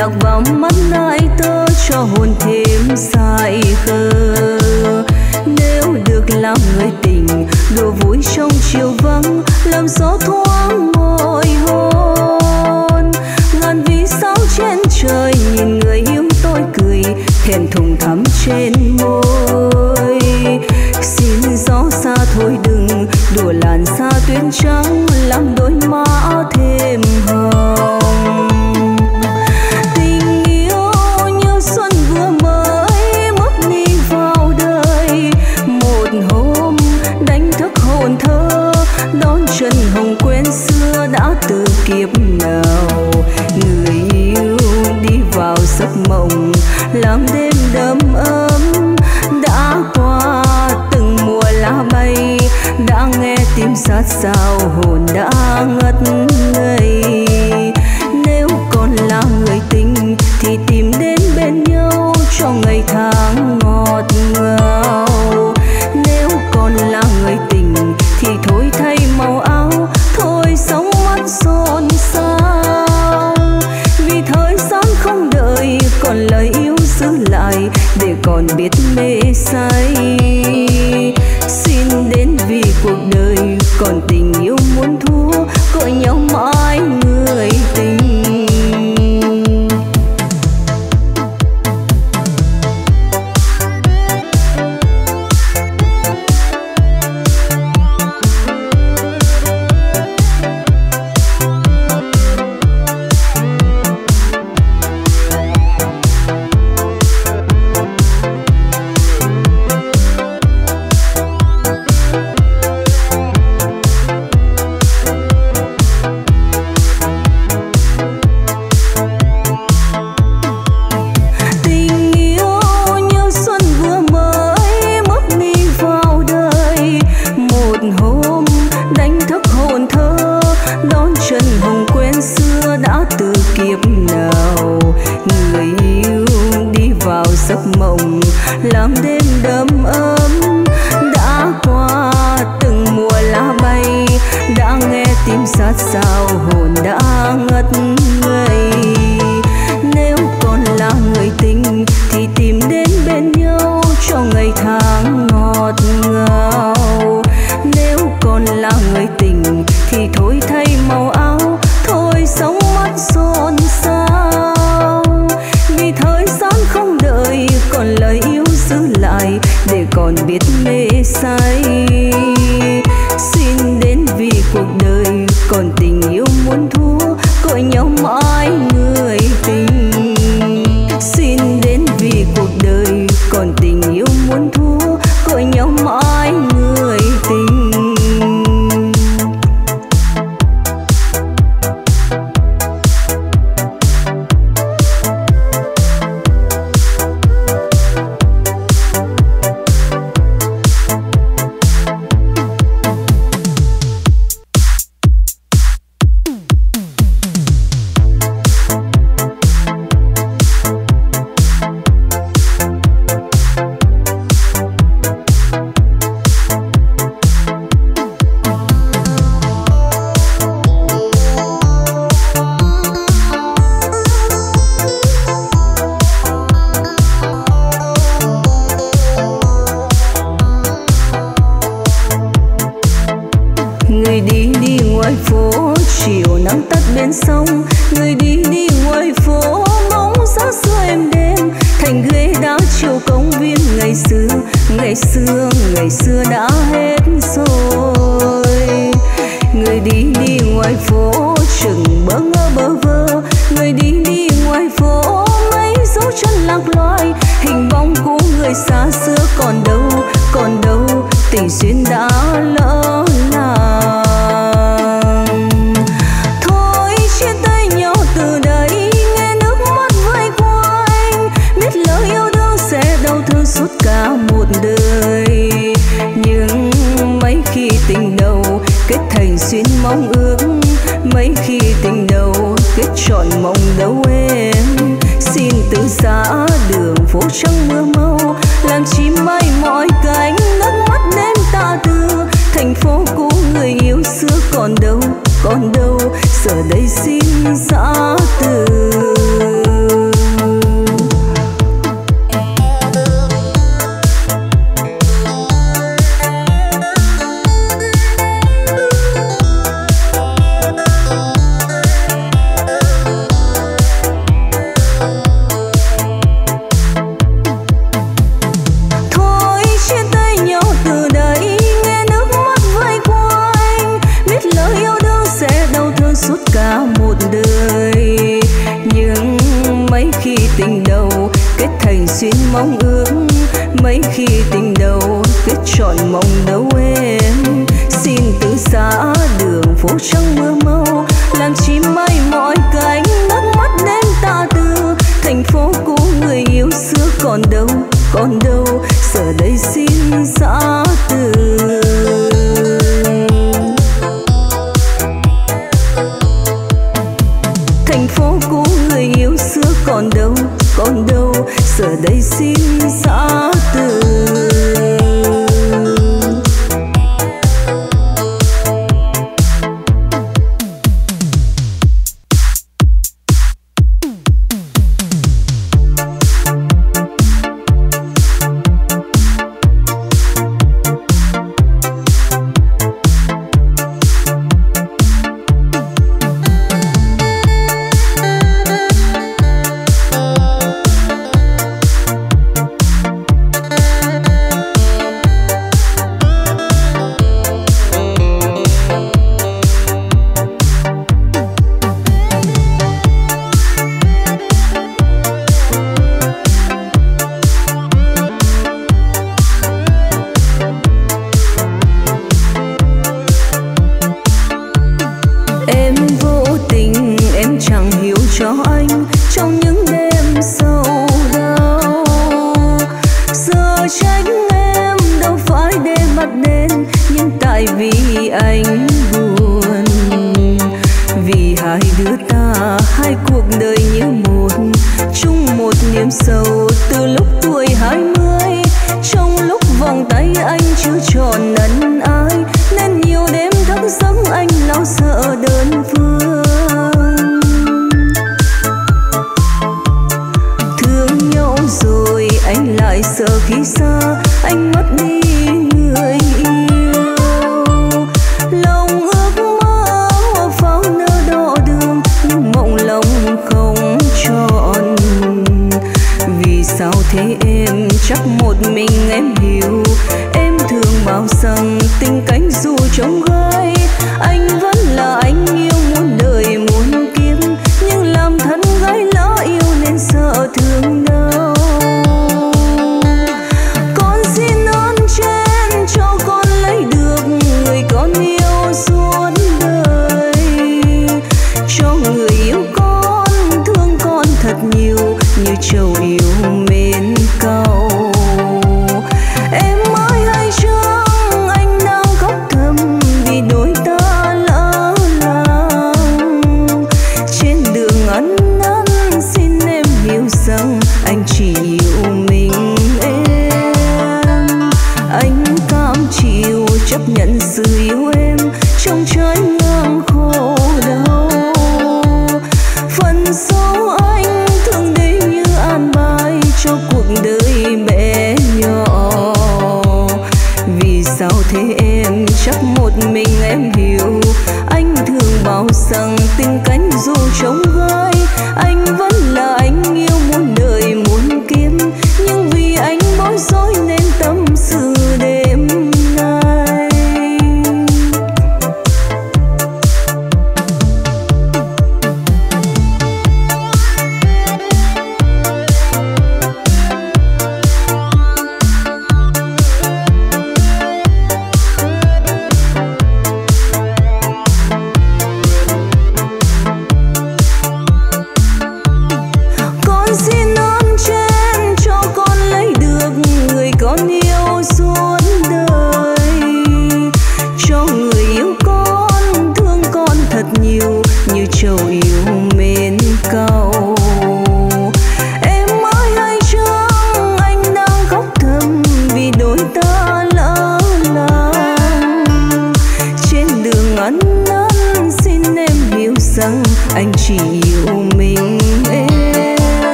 lạc vào mắt ai tơ cho hồn thêm say khờ. Nếu được làm người tình đùa vui trong chiều vắng, làm gió thoáng môi hôn. Ngàn vì sao trên trời nhìn người yêu tôi cười, thẹn thùng thắm trên môi. Xin gió xa thôi đừng đùa làn da tuyết trắng, làm đôi má thêm hồng. Tình yêu như xuân vừa mới bước đi vào đời, một hôm đánh thức hồn thơ, đón chân hồng quên xưa đã từ kiếp nào. Người yêu đi vào giấc mộng, làm đêm đầm ấm. Đã qua từng mùa lá bay, đã nghe tim sát sao hồn đã ngất ngây. Nếu còn là người tình thì tìm đến bên nhau cho ngày tháng ngọt ngào. Nếu còn là người tình thì thôi thay màu áo, thôi sống mắt xôn xao. Vì thời gian không đợi, còn lời yêu giữ lại để còn biết mê say. Xin đến vì cuộc đời còn tình yêu muốn thua, gọi nhau mãi người tình. Làm đêm đầm ấm. Đã qua từng mùa lá bay, đã nghe tim sát sao hồn đã ngất ngây. Nếu còn là người tình thì tìm đến bên nhau cho ngày tháng ngọt ngào. Nếu còn là người tình thì thôi thay màu áo, thôi sống mắt xôn xao. Vì thời gian không đợi, còn lời yêu giữ lại để còn biết mê say. Xin đến vì cuộc đời còn tình yêu muốn thua, gọi nhau mãi người tình. Xin đến vì cuộc đời còn tình yêu muốn thua, gọi nhau mãi người tình. Ngày xưa đã hết rồi. Người đi ngoài phố chừng bỡ ngỡ bơ vơ, người đi ngoài phố mấy dấu chân lạc loài. Hình bóng của người xa xưa còn đâu, tình duyên đã lỡ làng. Thôi chia tay nhau từ đây, nghe nước mắt vơi qua anh, biết lời yêu đương sẽ đau thương suốt cả một đời. Nhưng mấy khi tình đầu kết thành duyên mong ước, mấy khi tình đầu kết trọn mộng đâu em. Xin từ giã đường phố trắng mưa mau, làm chim bay mọi cánh, nước mắt đêm ta tư. khi tình đầu kết thành duyên mong ước, mấy khi tình đầu kết trọn mộng đâu em. Xin từ xa đường phố trắng mưa mau, làm chim bay mọi cánh nước mắt đến ta từ. Thành phố cũ người yêu xưa còn đâu, còn đâu, giờ đây xin xa từ. Thành phố cũ người yêu xưa còn đâu, còn đâu, giờ đây xin xa từ.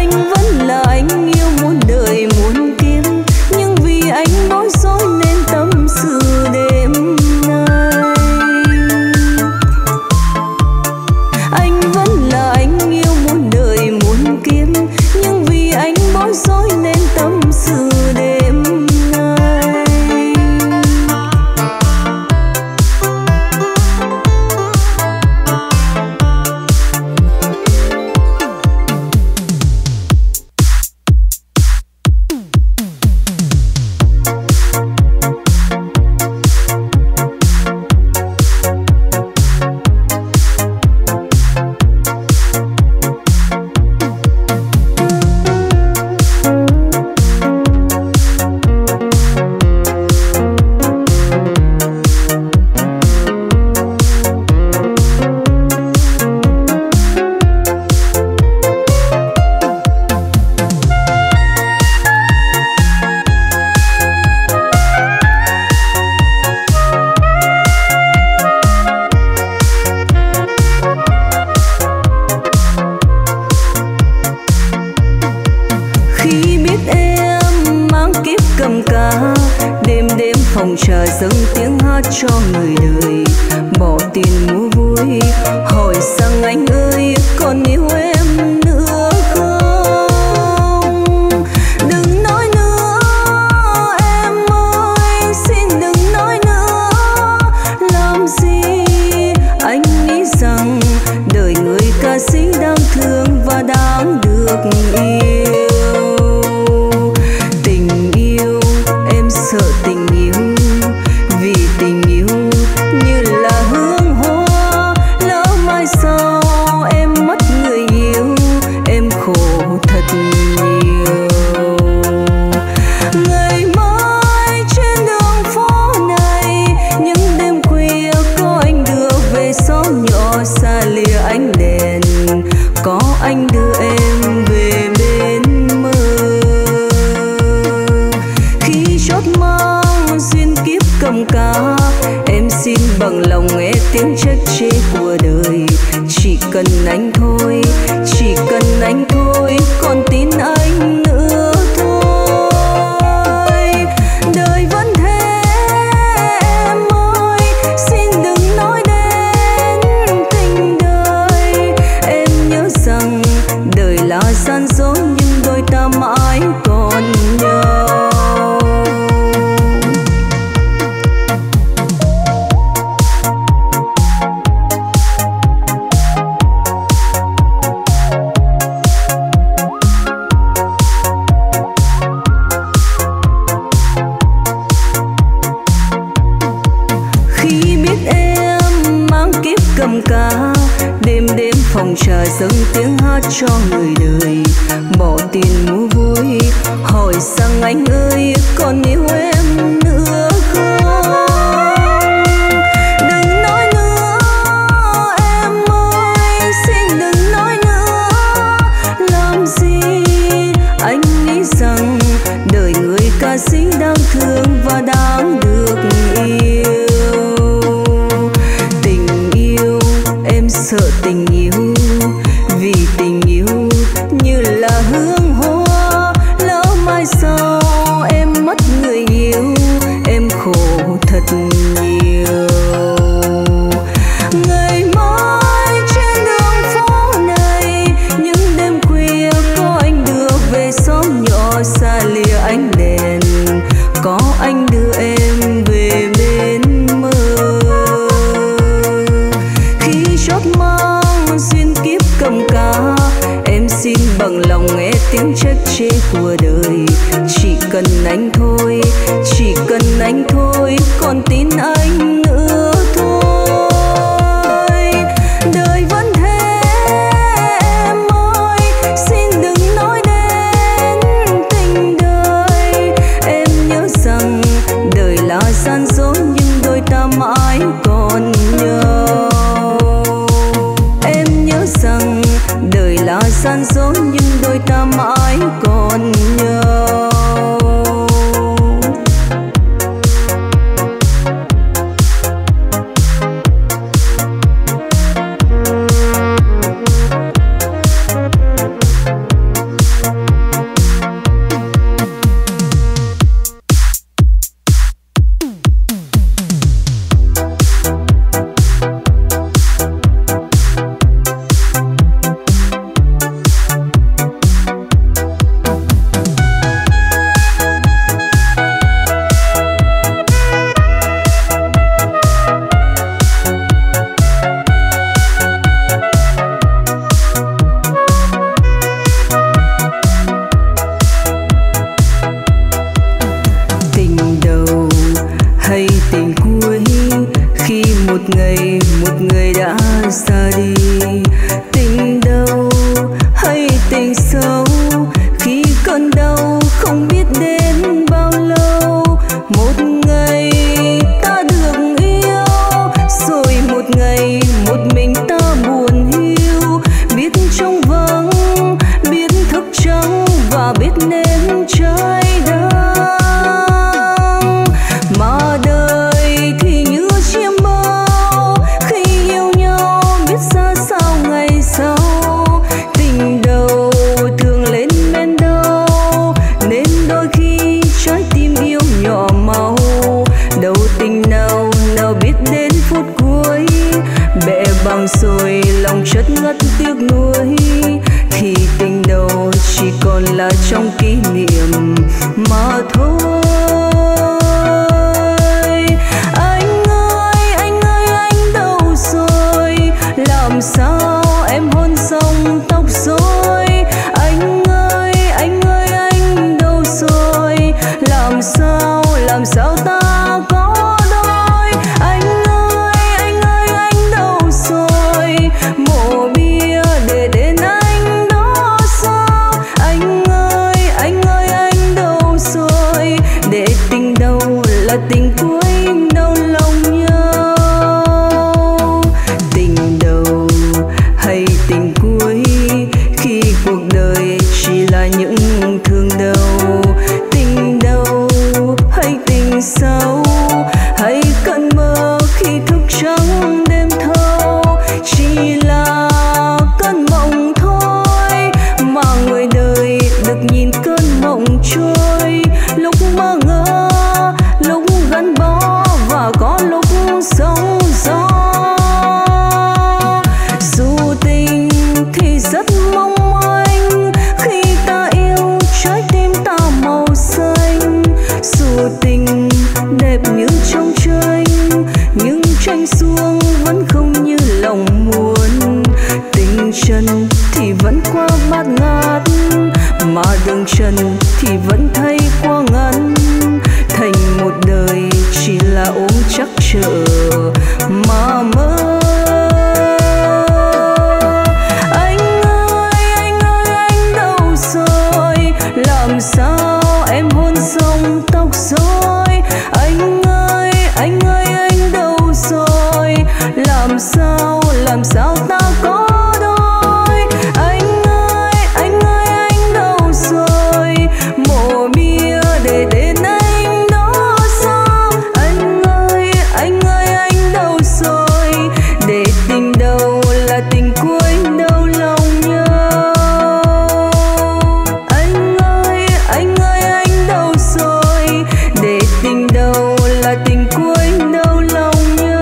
Anh vẫn là anh yêu muôn đời muôn kiếp, nhưng vì anh bối rối nên tâm phòng trà dâng tiếng hát cho người đời, bỏ tiền mua vui hỏi rằng anh ơi còn yêu em nữa không. Đừng nói nữa em ơi, xin đừng nói nữa. Làm gì anh nghĩ rằng đời người ca sĩ đáng thương và đáng được yêu. Tình yêu em sợ tình yêu, vì tình yêu như là hương hoa, lỡ mai sau em mất người yêu em khổ thật nhiều. Ngày mai trên đường phố này, những đêm khuya có anh đưa về xóm nhỏ xa lìa ánh đèn, có anh đưa em về bên mơ. Khi chót mang duyên kiếp cầm cá, em xin bằng lòng nghe tiếng trách chê của đời. Chỉ cần anh thôi, chỉ cần anh thôi, còn tin anh nữa thôi. Đời vẫn thế em ơi, xin đừng nói đến tình đời. Em nhớ rằng đời là gian dối nhưng đôi ta mãi còn nhau. Cầm cá đêm đêm phòng trà dâng tiếng hát cho người đời, bỏ tiền mua vui hỏi rằng anh ơi còn yêu em nữa không. Đừng nói nữa em ơi, xin đừng nói nữa. Làm gì anh nghĩ rằng đời người ca sĩ đáng thương và đáng được yêu. Sợ tình yêu, vì tình yêu như là hương hoa, lỡ mai sau em mất người yêu em khổ thật nhiều. Ngày mai trên đường phố này, những đêm khuya có anh đưa về xóm nhỏ xa lìa ánh đèn, có anh đưa em về bên mơ. Chót mang duyên kiếp cầm cá, em xin bằng lòng nghe tiếng trách chê của đời. Chỉ cần anh thôi, chỉ cần anh thôi, còn tin anh nữa thôi. Đời vẫn thế em ơi, xin đừng nói đến tình đời. Em nhớ rằng đời là gian dối nhưng đôi ta mãi còn nhau. Rằng đời là gian dối nhưng đôi ta mãi còn nhau. là tình cuối đâu lòng nhau. Tình đầu hay tình cuối khi cuộc đời chỉ là những thương đau. Tình đầu hay tình sau, hay cơn mơ khi thức trắng đêm thâu, chỉ là cơn mộng thôi mà người đời được nhìn cơn mộng trôi. Lúc mơ ngỡ, lúc gắn bó và có lúc sóng gió. Dù tình thì rất mong manh, khi ta yêu trái tim ta màu xanh. Dù tình đẹp như trong tranh, nhưng tranh xuông vẫn không như lòng muốn. Tình trần thì vẫn qua bát ngát, mà đường trần thì vẫn thấy qua ngắn. Thành một đời chỉ là ôm chắc chờ mà mơ. Anh đâu rồi? Làm sao em hôn xong tóc rối? Anh đâu rồi? Làm sao ta có đôi? Anh đâu rồi? Mộ bia để tên anh đó sao? Anh đâu rồi? Để tình đầu là tình cuối đâu lòng nhau. Anh đâu rồi? Để tình đầu là tình cuối đâu lòng nhau.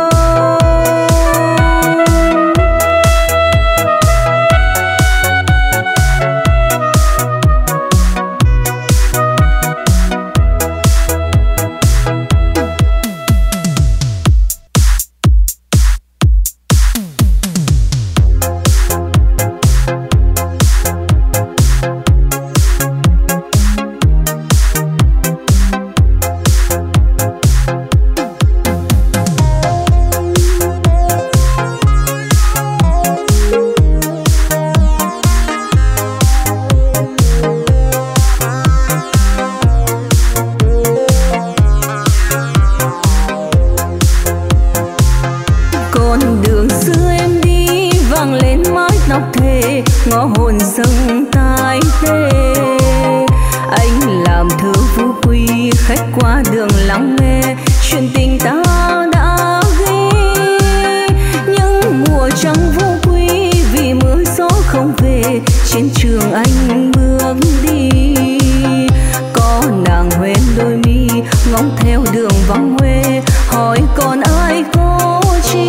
Ngõ hồn sông tai tê, anh làm thơ phú quý, khách qua đường lắng nghe chuyện tình ta đã ghi. Nhưng mùa trăng vô quý vì mưa gió không về, trên trường anh bước đi. Có nàng hoen đôi mi ngóng theo đường vắng Huế, hỏi còn ai có chi.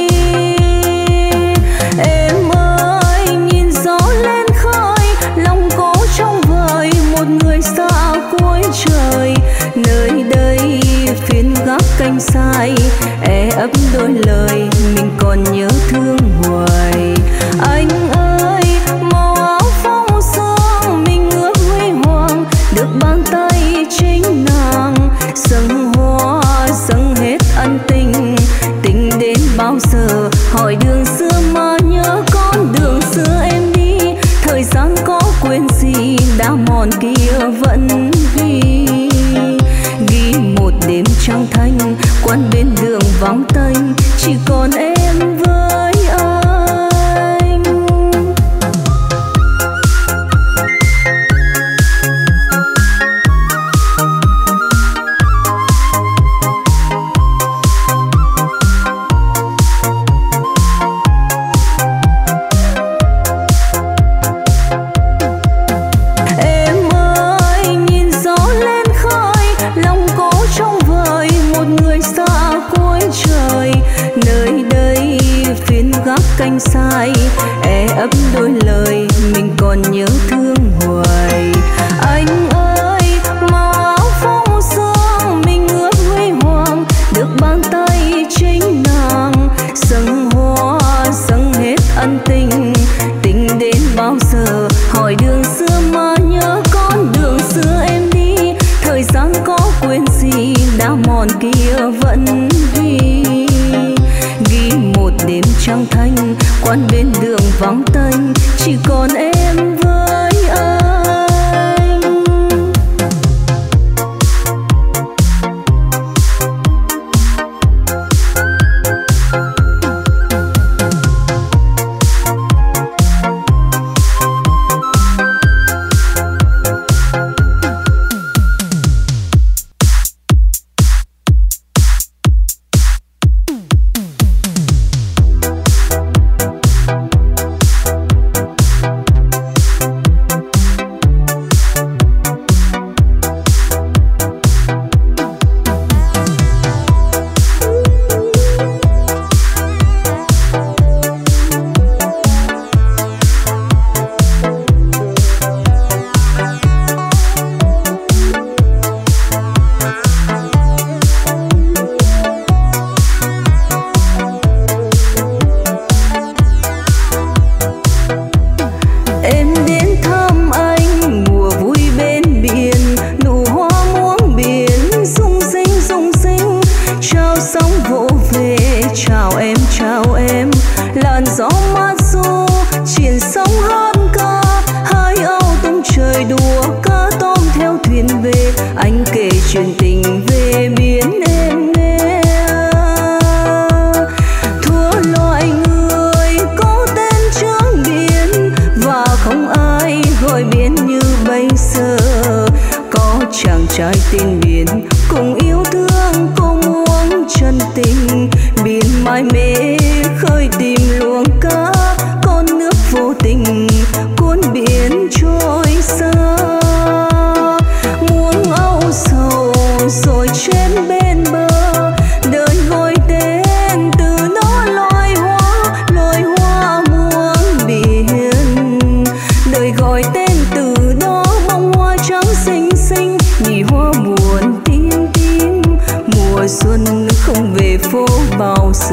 Em lòng cố trong vời một người xa cuối trời. Nơi đây phiên gác canh sai, ấp đôi lời mình còn nhớ thương hoài. Anh ơi, màu áo phong sương mình ước huy hoàng, được bàn tay chính nàng. Dâng hoa dâng hết ân tình, tình đến bao giờ hỏi đường xưa mà nhớ con đường xưa em đi. Thời gian có quên gì đã mòn kia vẫn ghi. Ghi một đêm trăng thanh, quán bên đường vắng tênh, chỉ còn em với anh. Canh sai, ấp đôi lời mình còn nhớ thương hoài. Anh ơi, màu áo phong sương mình ước huy hoàng, được bàn tay chính nàng. Dâng hoa dâng hết ân tình, tình đến bao giờ hỏi đường xưa mà nhớ con đường xưa em đi. Thời gian có quên gì đã mòn kia vẫn ghi. Ghi một đêm trăng thanh, quán bên đường vắng tênh, chỉ còn em với anh.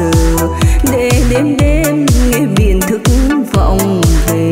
giờ để đêm đêm nghe biển thức vọng về.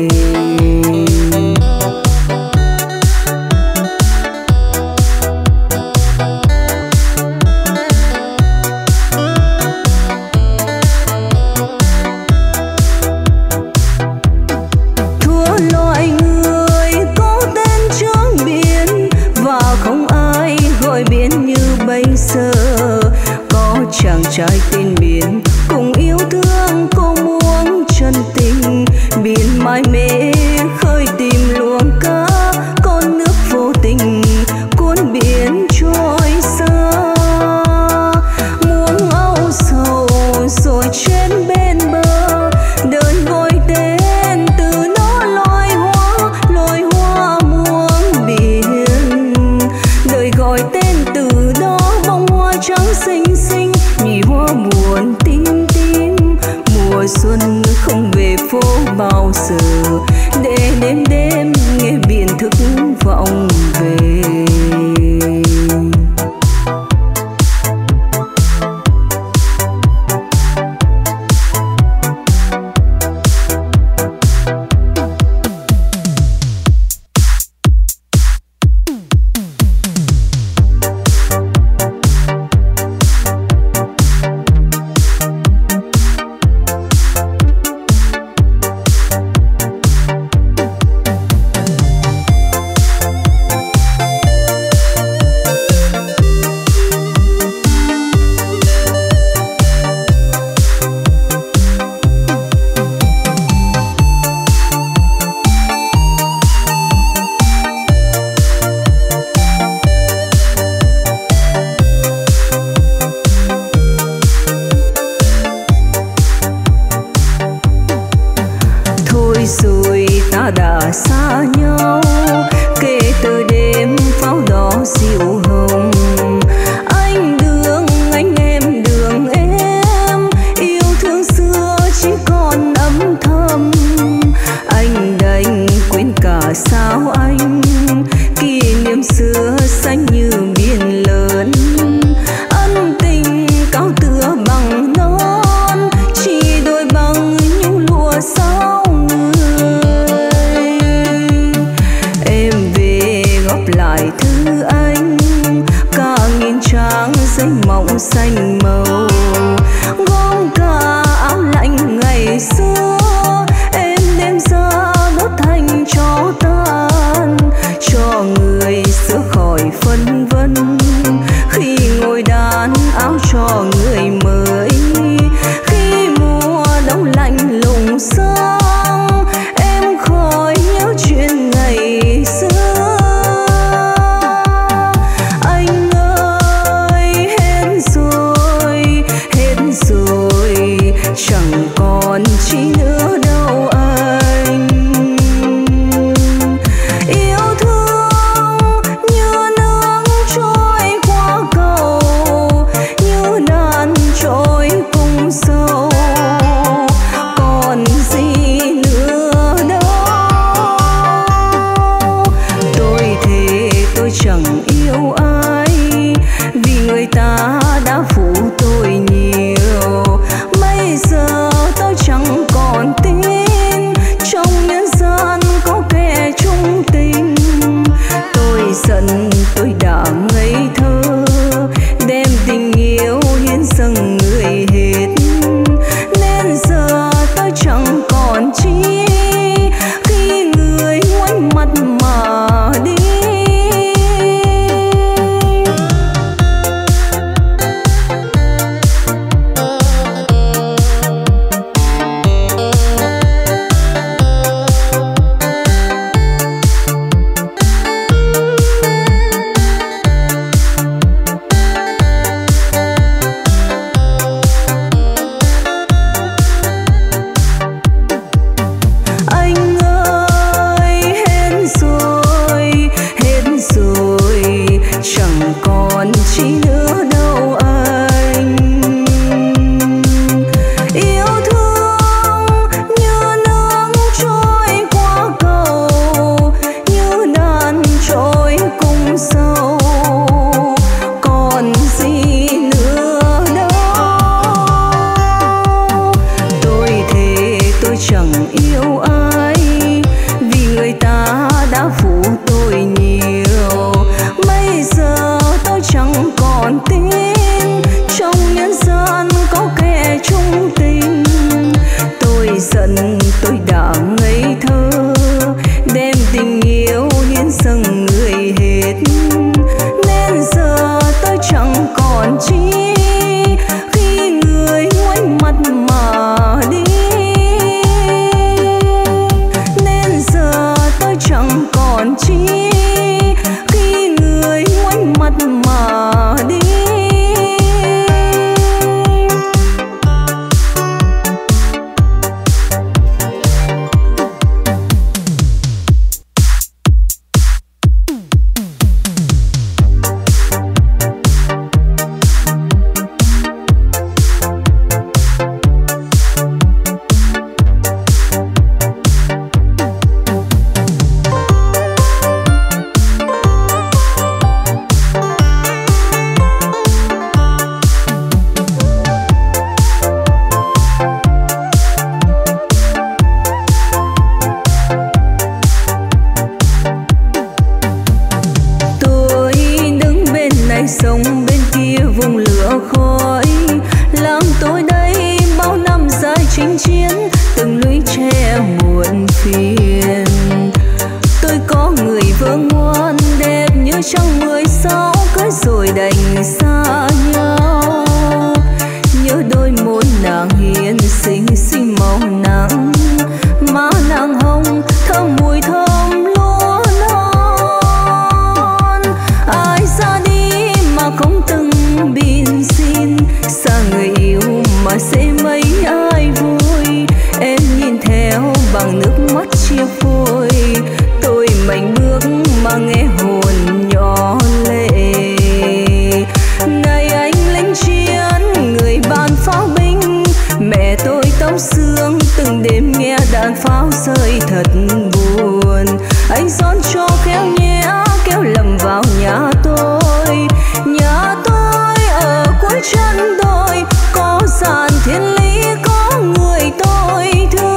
Chàng trai tên biển cùng yêu thương cô muốn chân tình, biển mãi mê khơi tìm luồng cá, con nước vô tình cuốn biển trôi xa. Muông âu sầu rồi trên bên bờ, đơn gọi tên từ nó loài hoa muông biển, đời gọi tên từ đó bông hoa trắng xinh xinh, nhụy hoa buồn tím tím. Mùa xuân không về phố bao giờ để đêm đêm nghe biển thức vọng về. Rồi ta đã xa nhau kể từ đêm pháo đỏ diệu hồng. Anh đường anh em đường em, yêu thương xưa chỉ còn âm thầm. Anh đành quên cả sao anh, kỷ niệm xưa xanh như biển lớn. Ân tình cao tựa bằng non, chỉ đôi bằng những lụa sao lại thư anh cả nghìn trang giấy mộng xanh màu, gom cả áo lạnh ngày xưa em đem ra đốt thành tro tan, cho người xưa khỏi phân vân khi ngồi đàn áo cho người mới. Khi mùa đông lạnh lùng sang em khỏi nhớ chuyện ngày xưa. Chẳng còn chi nữa đâu anh. Yêu thương như nước trôi qua cầu, như lửa khói làm tôi đây bao năm dài chinh chiến, từng lũy tre muộn phiền. Tôi có người vợ ngoan đẹp như trăng 16, cưới rồi đành xa nhau. Nhớ đôi môi nàng hiền xinh xinh màu nắng, má nàng hồng thơm mùi thơm lúa non. Ai ra đi mà không từng bin xin, xa người yêu mà sẽ mấy ai vui. Em nhìn theo bằng nước mắt chia phôi, tôi mạnh bước mà nghe hồn nhỏ lệ. Này anh lính chiến người bàn pháo binh, mẹ tôi tóc xương từng đêm nghe đạn pháo rơi thật buồn. Anh xón cho khéo nhé kéo lầm vào nhà tôi. Nhà tôi ở cuối chân đồi, có dàn thiên lý có người tôi thương.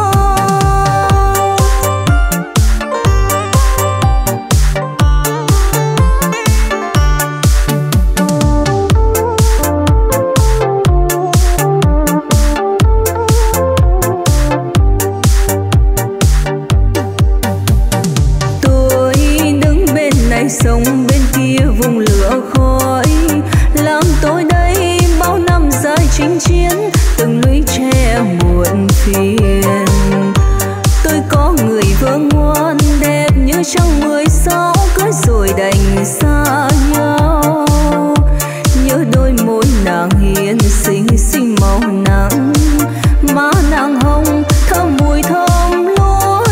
Sông bên kia vùng lửa khói làm tôi đây bao năm dài chinh chiến, từng lũy tre muộn phiền. Tôi có người vợ ngoan đẹp như trăng 16, cưới rồi đành xa nhau. Nhớ đôi môi nàng hiền xinh xinh màu nắng, má nàng hồng thơm mùi thơm lúa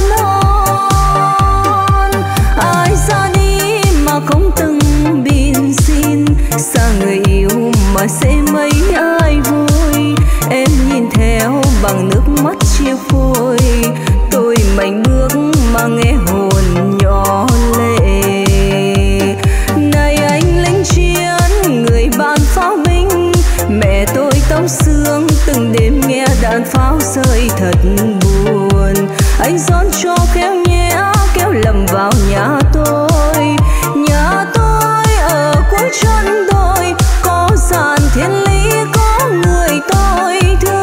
non. Ai ra đi mà không từng bin xin, xa người yêu mà sẽ mấy ai vui. Em nhìn theo bằng nước mắt chia phôi, tôi mạnh bước mà nghe hồn nhỏ lệ. Này anh lính chiến người bàn pháo binh, mẹ tôi tóc xương từng đêm nghe đạn pháo rơi thật buồn. Anh xón cho khéo nhé kéo lầm vào nhà tôi. Nhà tôi ở cuối chân đồi, có dàn thiên lý có người tôi thương.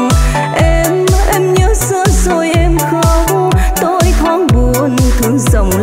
Em nhớ xưa rồi em khóc, tôi thoáng buồn thương dòng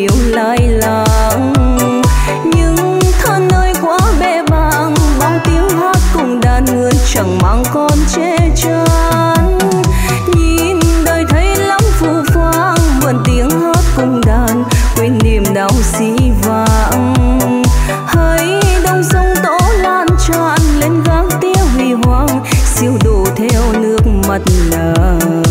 yêu lai láng. Nhưng thân ơi quá bề bàng, bao tiếng hát cùng đàn người chẳng mang con che chắn. Nhìn đời thấy lắm phù phang, mượn tiếng hát cùng đàn quên niềm đau dĩ vãng. Hãy đông sông tố lan tràn lên gác tía huy hoàng, siêu đổ theo nước mắt nàng.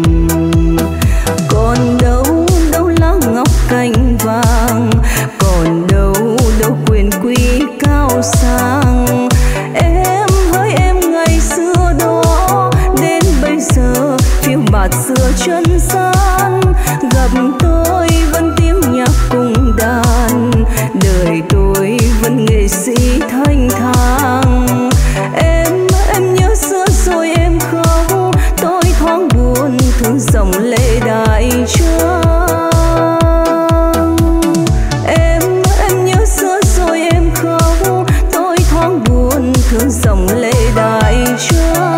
Còn đâu đâu lá ngọc cành vàng, còn đâu đâu quyền quý cao sang. Em hỡi em ngày xưa đó, đến bây giờ phiêu bạt xưa chân gian. Gặp tôi vẫn tiếng nhạc cùng đàn, đời tôi vẫn nghệ sĩ thanh thang. Em nhớ xưa rồi em khóc, tôi thoáng buồn thương dòng lệ đại trăng. Em nhớ xưa rồi em khóc, tôi thoáng buồn thương dòng lệ đại trăng.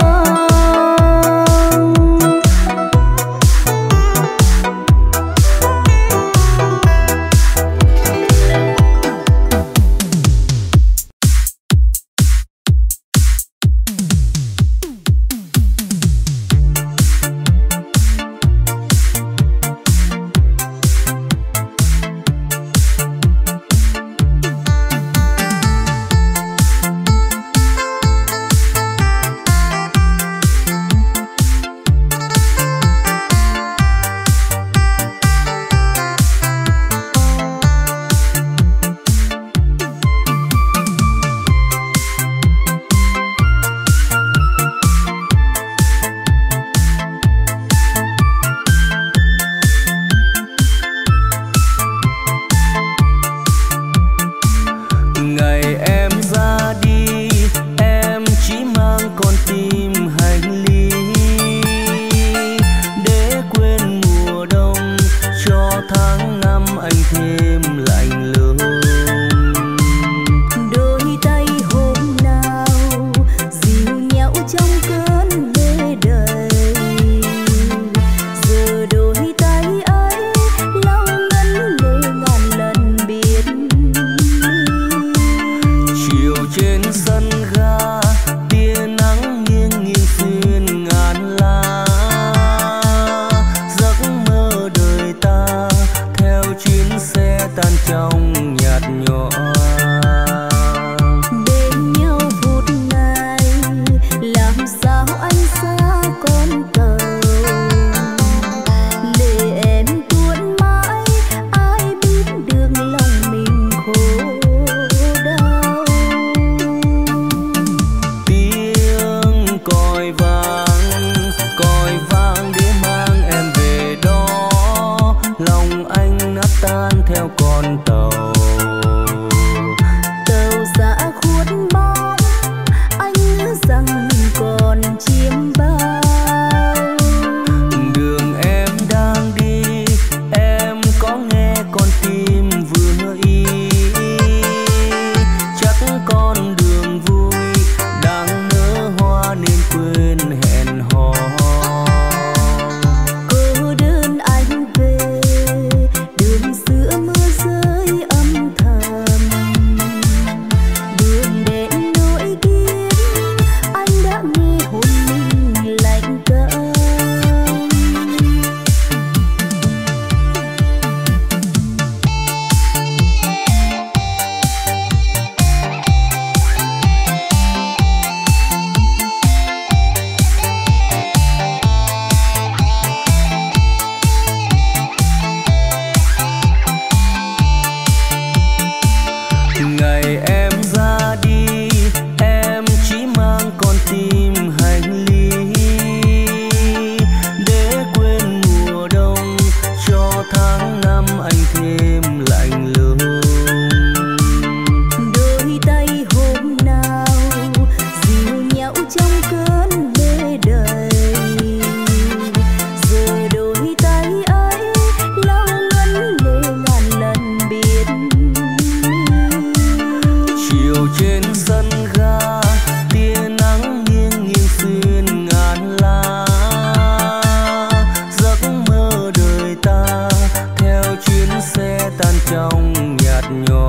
xe tan trong nhạt nhòa.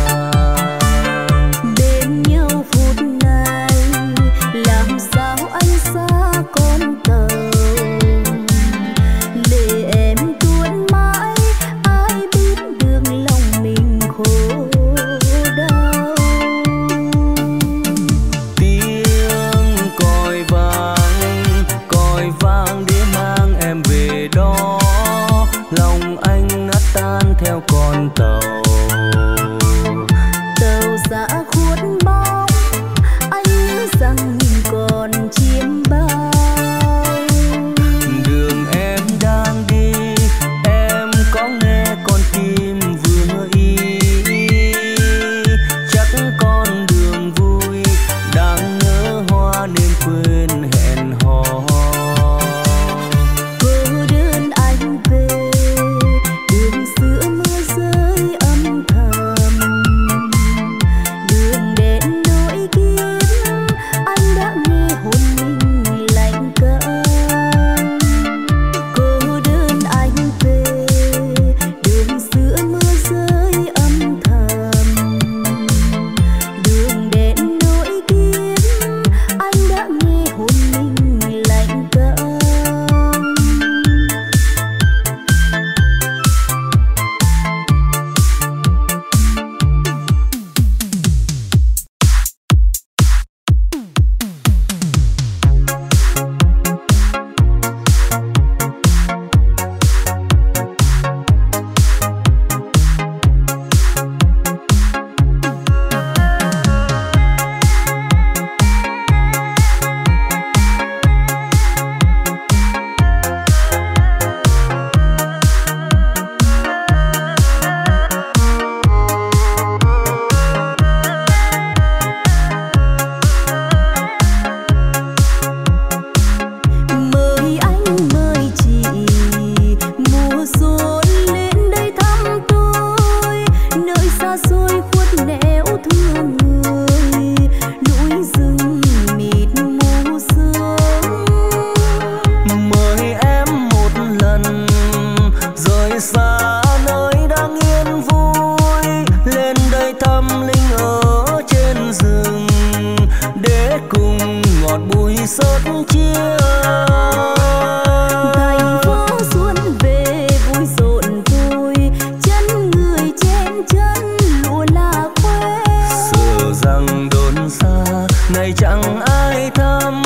Bên nhau phút này làm sao anh xa con tàu, để em tuôn mãi ai biết được lòng mình khổ đau. Tiếng còi vang để mang em về đó, lòng anh nát tan theo con tàu. Tàu xa khuất bóng anh nhớ rằng mình còn chiêm bao. Đường em đang đi em có nghe con tim vừa ý, chắc con đường vui đang nhớ hoa nên quên hẹn hò. Cô đơn anh về đường giữa mưa rơi âm thầm, đường đến nỗi kiếp anh đã nghe hồn mình lạnh câm. Cô đơn anh về đường giữa mưa rơi âm thầm, đường đến nỗi kiếp anh đã nghe hồn mình lạnh câm. Mời anh mời chị mùa xuân lên đây thăm tôi, nơi xa xôi khuất nẻo thương người, núi rừng mịt mù sương. Mời em một lần rời xa nơi đang yên vui, lên đây thăm linh ở trên rừng để cùng ngọt bùi sớt chia. Thành phố xuân về vui rộn vui, chân người chen chân lụa là khoe. Sợ rằng đồn xa này chẳng ai thăm,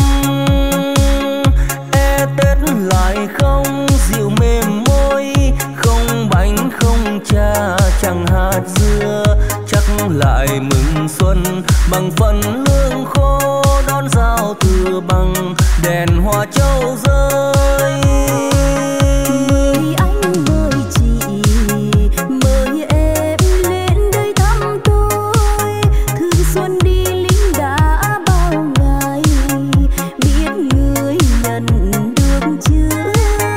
e tết lại không dịu mềm môi, không bánh không cha chẳng hạt dưa, chắc lại mừng xuân bằng phần lương khô đón giao thừa bằng đèn hoa châu rơi. Mời anh mời chị mời em lên đây thăm tôi, thương xuân đi lính đã bao ngày, biết người nhận được chưa.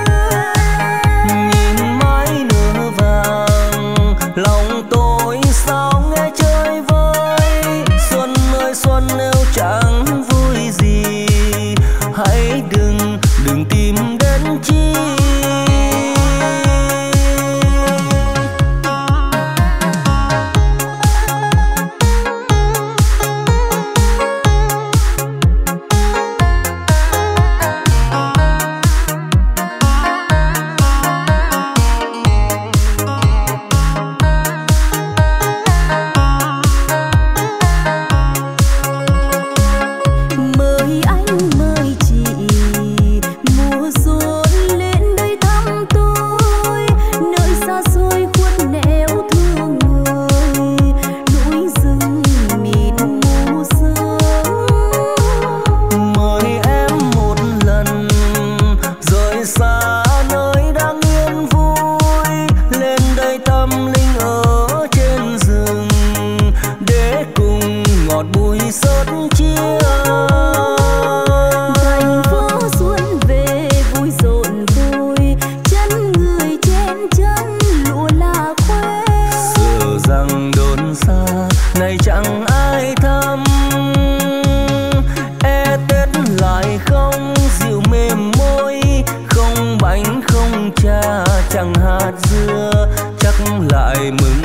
Nhìn mái nửa vàng lòng tôi sao nghe chơi vơi, xuân ơi xuân nếu chẳng vui gì hãy đừng tìm đến chi.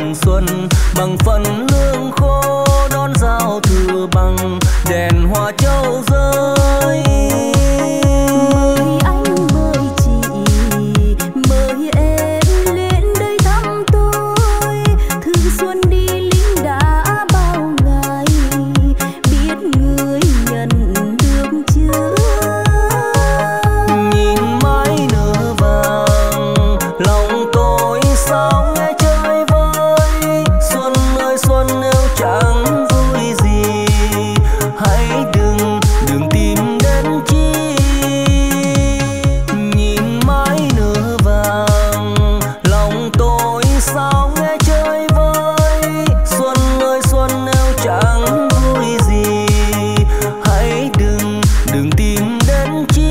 mừng xuân bằng phần lương khô đón giao thừa bằng đèn hoa châu rơi. Mời anh mời chị mời em lên đây thăm tôi, thương xuân đi lính đã bao ngày, biết người nhận được chưa. Nhìn mái nở vàng lòng tôi sao nghe chơi vơi, xuân ơi xuân nếu chẳng vui gì hãy đừng tìm đến chi. Nhìn mái nở vàng lòng tôi sao nghe chơi vơi, xuân ơi xuân nếu chẳng vui gì hãy đừng tìm đến chi.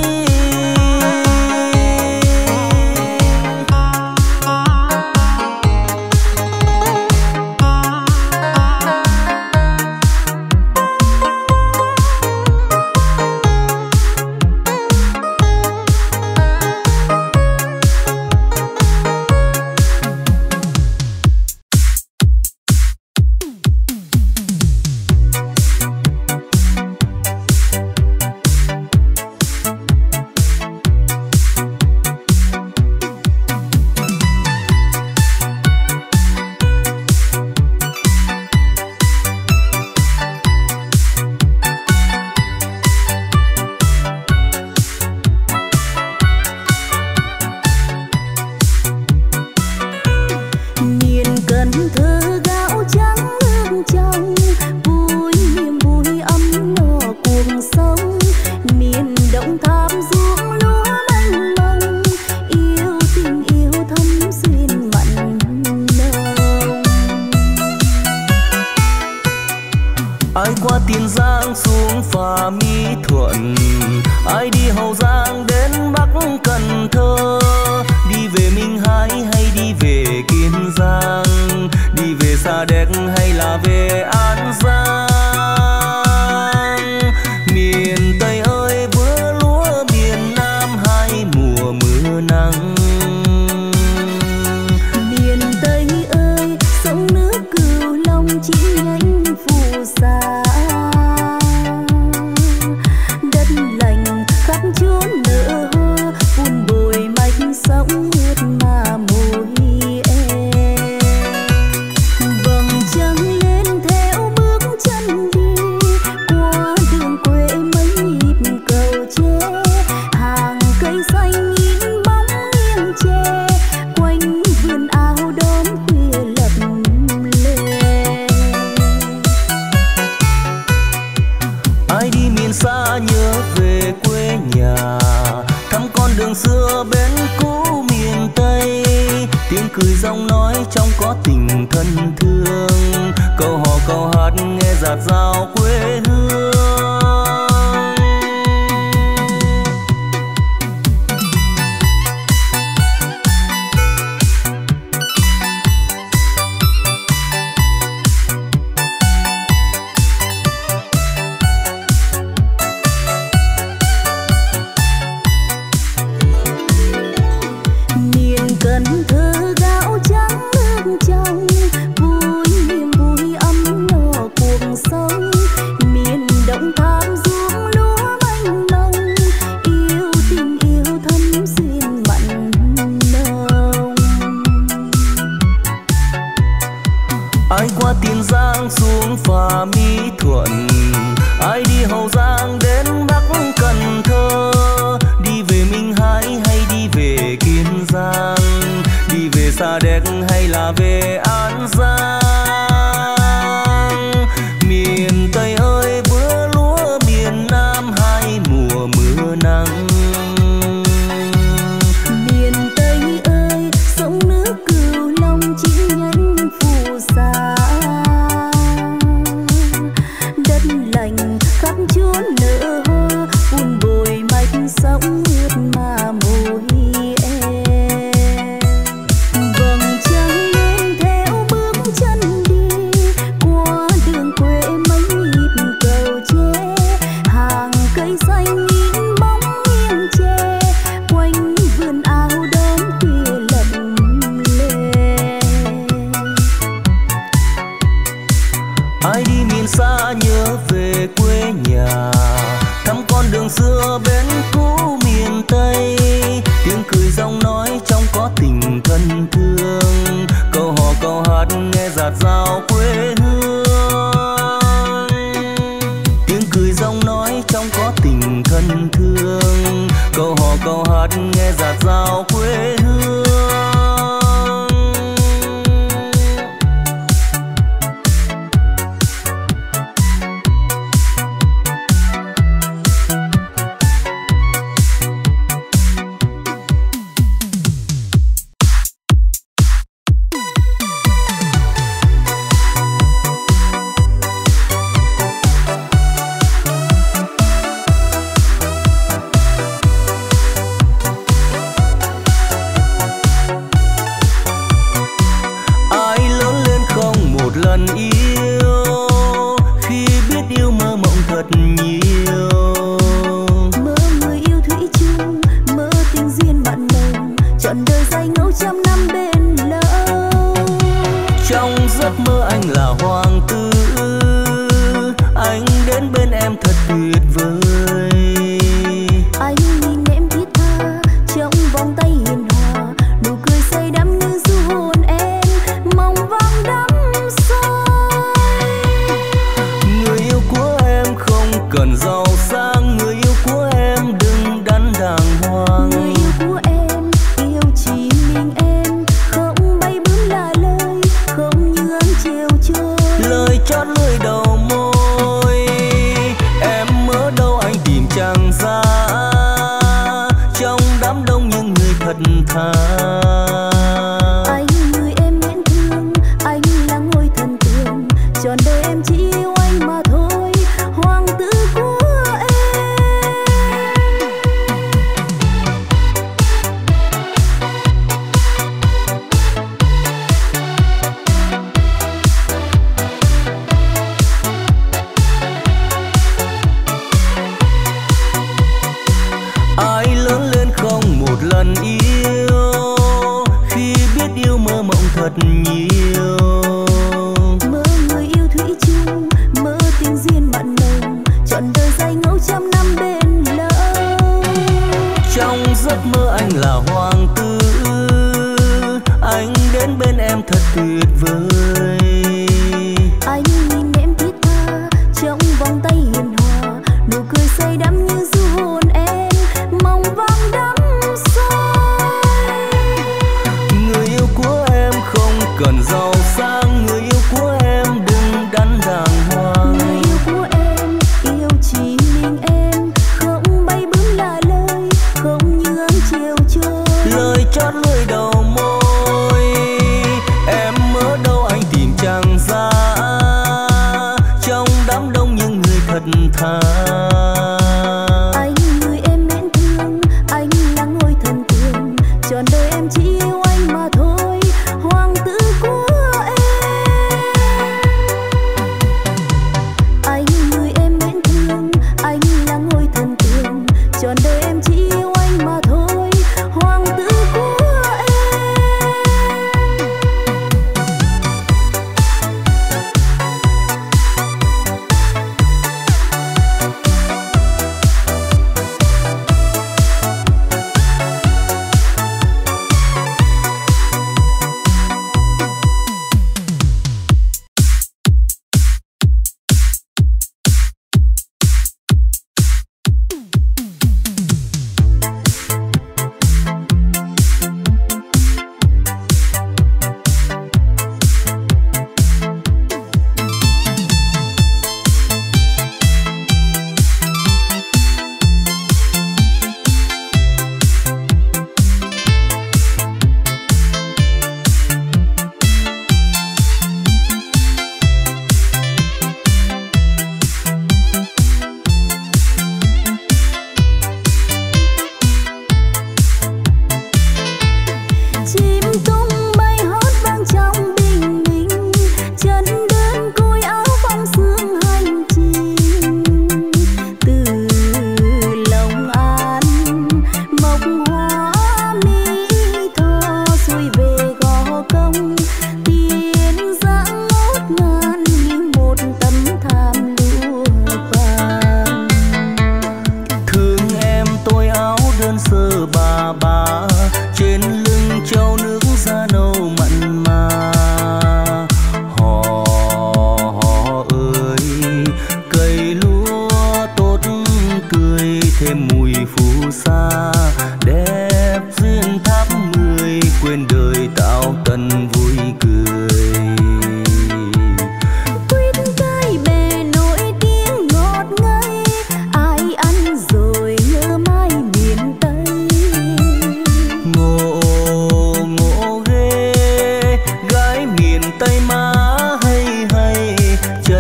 Miền Cần Thơ gạo trắng nước trong, vui niềm vui ấm no cuộc sống. Miền Đồng Tháp ruộng lúa mênh mông, yêu tình yêu thắm xuyên mặn nồng. Ai qua Tiền Giang xuống phà Mỹ Thuận, ai đi Hậu Giang đến Bắc Cần Thơ, đi về Minh Hải hay đi về Kiên Giang, đi về Sa Đéc hay là về An Giang. Miền Tây ơi bữa lúa, miền Nam hai mùa mưa nắng. Miền Tây ơi sông nước Cửu Long chỉ nhánh phù sa, đất lành khắp chốn nở hoa, vun bồi mạch sống mượt mà mùi em. Vầng trăng lên theo bước chân đi qua đường quê mấy nhịp cầu tre, hàng cây xanh in bóng nghiêng tre, quanh vườn áo đón khuya lập lè. Ai đi miền xa nhớ về quê nhà, thăm con đường xưa bên cũ miền Tây, tiếng cười giọng nói trong có tình thân thương, câu hò câu hát nghe dạt dào quê hương. Miền Cần Thơ gạo trắng nước trong, vui niềm vui ấm no cuộc sống. Miền Đồng Tháp ruộng lúa mênh mông, yêu tình yêu thắm xuyên mặn nồng. Ai qua Tiền Giang xuống phà Mỹ Thuận, ai đi Hậu Giang đến Bắc Cần Thơ, đi về Minh Hải hay đi về Kiên Giang, đi về Sa Đéc hay là về An Giang. Miền Tây ơi bữa lúa, miền Nam hai mùa mưa nắng. Miền Tây ơi sông nước Cửu Long chỉ nhánh phù sa, đất lành khắp chốn nở hoa, vun bồi mạch sống mượt mà mùi em. Vầng trăng lên theo bước chân đi qua đường quê mấy nhịp cầu tre, hàng cây xanh in bóng nghiêng tre, quanh vườn áo đón khuya lập lè. buồn xa nhớ về quê nhà, thăm con đường xưa bên cũ miền Tây. Tiếng cười giọng nói trong có tình thân thương, câu hò câu hát nghe dạt dào quê hương. Tiếng cười giọng nói trong có tình thân thương, câu hò câu hát nghe dạt dào quê hương. Ai lớn lên không một lần yêu,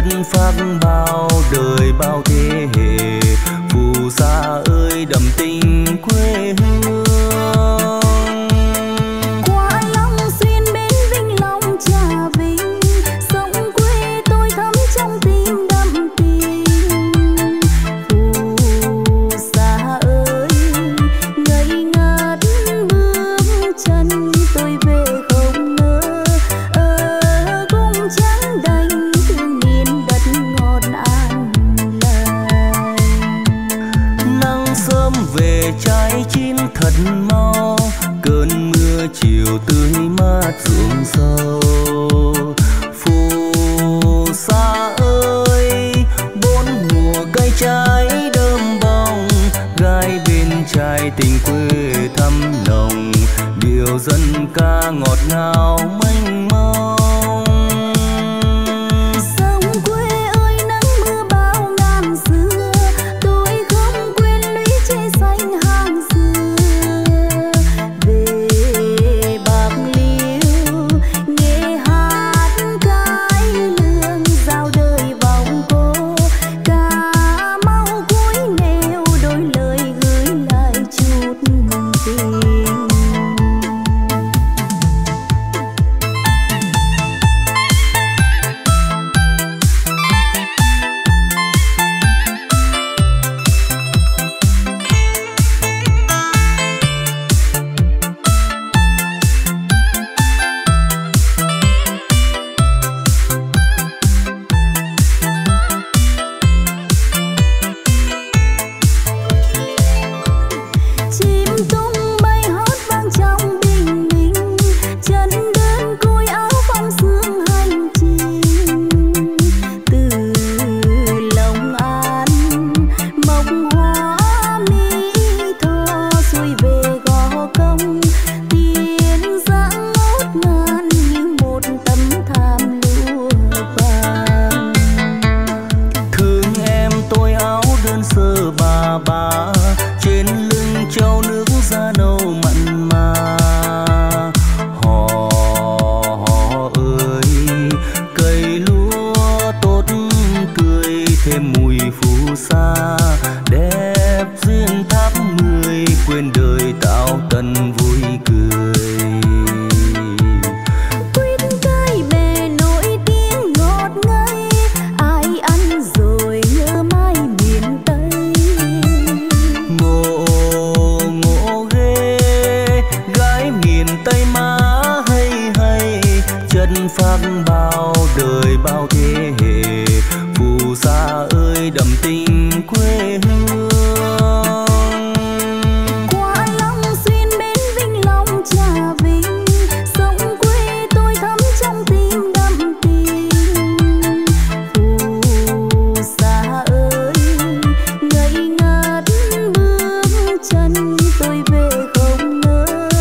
chất phác bao đời bao thế hệ. Phù sa ơi đậm tình quê hương. Qua Long Xuyên bến Vĩnh Long Trà Vinh, sông quê tôi thắm trong tim đậm tình. Phù sa ơi ngây ngất bước chân tôi về không ngờ, cũng chẳng đành thương miền đất ngọt an lành. Nắng sớm về trái chín thật mau, cơn mưa chiều tươi mát ruộng sâu. Phù sa ơi bốn mùa cây trái đơm bông, gái bên trai tình quê thăm nồng, điều dân ca ngọt ngào mênh mông. Sông quê ơi nắng mưa bao ngàn xưa, tôi không quên lũy tre xanh hàng xưa. Về Bạc Liêu nghe hát cải lương, giao đời vòng cô Cà Mau cuối nẻo, đôi lời gửi lại chút tình. Chim tung bay hót vang trong bình minh, chân đơn côi áo phong sương hành trình. Từ Long An mộc hoa mỹ tho, xuôi về Gò Công tiền giang ngút ngàn như một tấm thảm lụa vàng. Thương em tôi áo đơn sơ bà, trên lưng trâu nước da nâu mặn mà. Hò ơi cây lúa tốt tươi, thêm mùi phù sa đẹp duyên tháp 10, quên đời tạo tần vui cười. Quýt cái bè nổi tiếng ngọt ngây, ai ăn rồi nhớ mãi miền Tây. Ngộ ghê gái miền Tây má hay hay, chân phác bao đời bao thế hệ. Phù sa ơi đậm tình quê hương. Qua Long Xuyên bến Vĩnh Long Trà Vinh, sông quê tôi thắm trong tim đậm tình. Phù sa ơi ngây ngất bước chân tôi về không ngờ,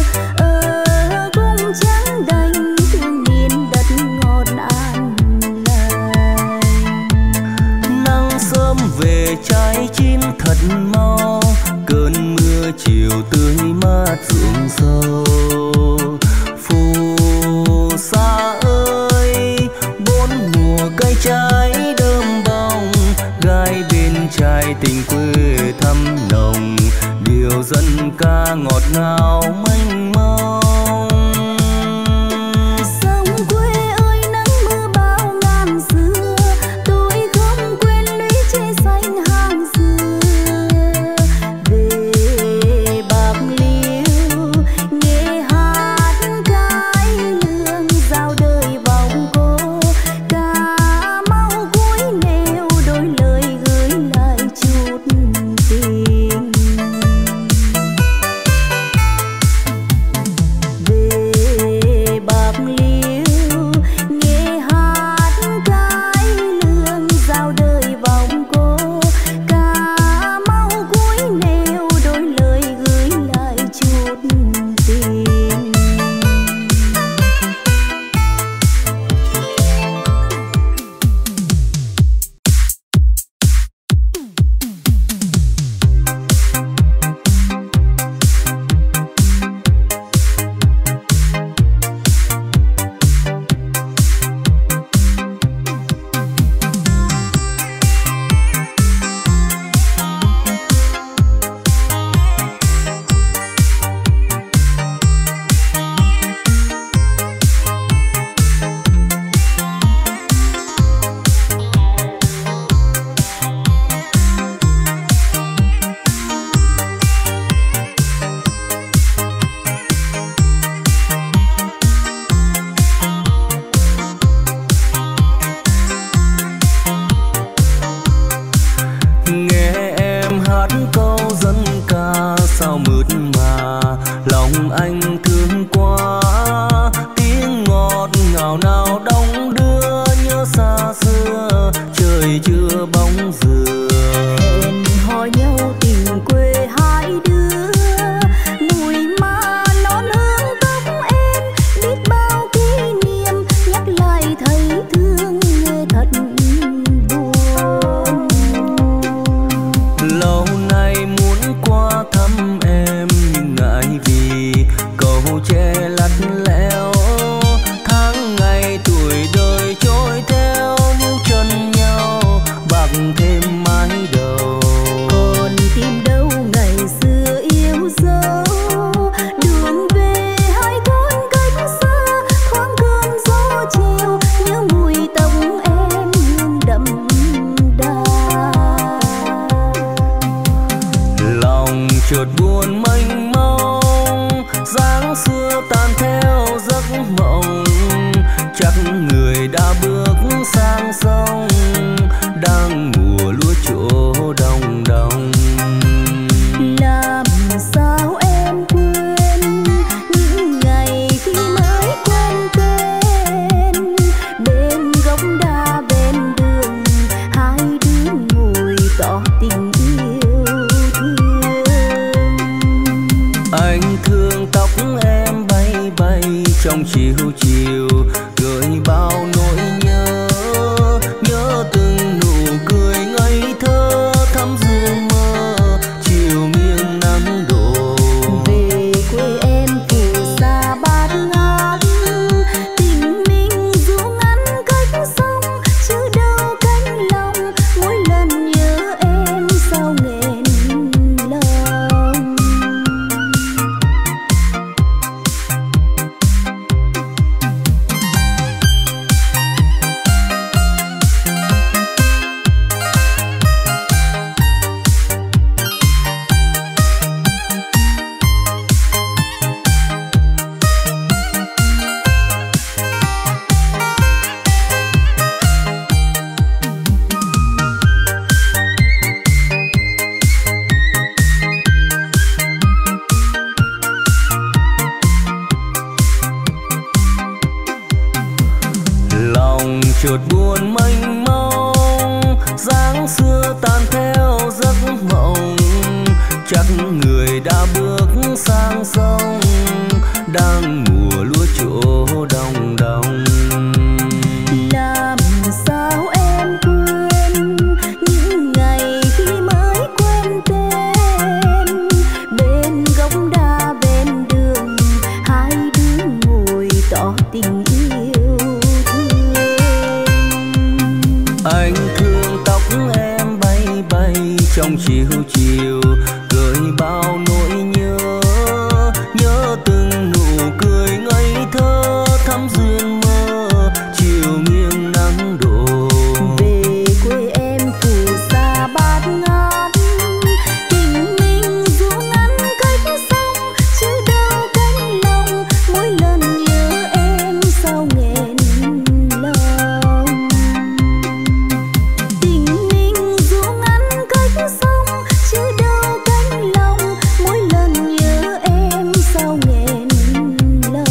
cũng chẳng đành thương miền đất ngọt an lành. Nắng sớm về trái chín thật mau, cơn mưa chiều tươi mát ruộng sâu. Phù sa ơi bốn mùa cây trái đơm bông, gái bên trai tình quê thăm nồng, điều dân ca ngọt ngào mênh mông. Sông quê ơi nắng mưa bao ngàn xưa, tôi không quên lũy tre xanh hàng xưa. Về Bạc Liêu nghe hát cải lương, giao đời vòng cô Cà Mau cuối nẻo, đôi lời gửi lại chút tình. làm anh thương quá. Tiếng ngọt ngào nào đong đưa nhớ xa xưa, trời chưa bóng dừa. Hẹn hò nhau tình quê hai đứa, mùi ma non hương tóc em, biết bao kỷ niệm nhắc lại thấy thương nghe thật buồn. Lâu nay muốn qua thăm em nhưng ngại vì cầu tre lắt léo. Tháng ngày tuổi đời trôi theo níu chân nhau, bạc thêm mái đầu. Còn tìm đâu ngày xưa yêu dấu, đường về hai thôn cách xa, thoáng cơn gió chiều nhớ mùi tóc em hương đậm đà. Lòng chợt buồn mênh mông, dáng xưa tan theo giấc mộng. Chắc người đã bước sang sông, đang mùa lúa chỗ đồng đồng. Làm sao em quên những ngày khi mới quen tên, bên gốc đa bên đường hai đứa ngồi tỏ tình yêu thương. Anh thương tóc em bay bay trong chiều chiều, gợi bao nỗi nhớ. Nhớ từng nụ cười ngây thơ thắm dương mơ, chiều nghiêng nắng đổ. Về quê em phù sa bát ngát, tình mình dù ngắn cách sông, chứ đâu cánh lòng. Mỗi lần nhớ em sao nghẹn lòng. Lòng chợt buồn mênh mông, dáng xưa tan theo giấc mộng. Chắc người đã bước sang sông, đang mùa lúa chỗ đồng đồng. Làm sao em quên những ngày khi mới quen tên, bên gốc đa bên đường hai đứa ngồi tỏ tình yêu thương. Anh thương tóc em bay bay trong chiều chiều, gợi bao nỗi nhớ. Nhớ từng nụ cười ngây thơ thắm duyên mơ, chiều nghiêng nắng đổ. Về quê em phù sa bát ngát, tình mình dù ngắn cách sông, chứ đâu cánh lòng. Mỗi lần nhớ em sao nghẹn lòng. Tình mình dù ngắn cách sông, chứ đâu cánh lòng. Mỗi lần nhớ em sao nghẹn lòng.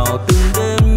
nào từng đêm